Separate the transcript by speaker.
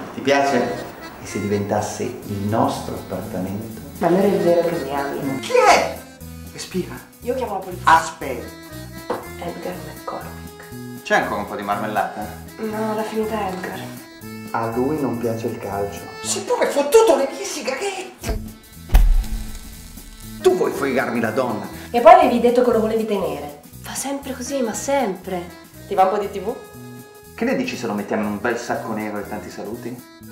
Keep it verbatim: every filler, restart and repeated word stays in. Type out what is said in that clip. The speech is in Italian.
Speaker 1: Ti piace? E se diventasse il nostro appartamento?
Speaker 2: Ma non è vero che mi ami.
Speaker 1: Chi è? Respira.
Speaker 2: Io chiamo la polizia.
Speaker 1: Aspetta.
Speaker 2: Edgar McCormick.
Speaker 3: C'è ancora un po' di marmellata?
Speaker 2: No, l'ha finita Edgar.
Speaker 1: A lui non piace il calcio.
Speaker 3: Sei pure fottuto le mie sigarette! Tu vuoi fregarmi la donna?
Speaker 2: E poi avevi detto che lo volevi tenere. Fa sempre così, ma sempre. Ti va un po' di tivù?
Speaker 3: Che ne dici se lo mettiamo in un bel sacco nero e tanti saluti?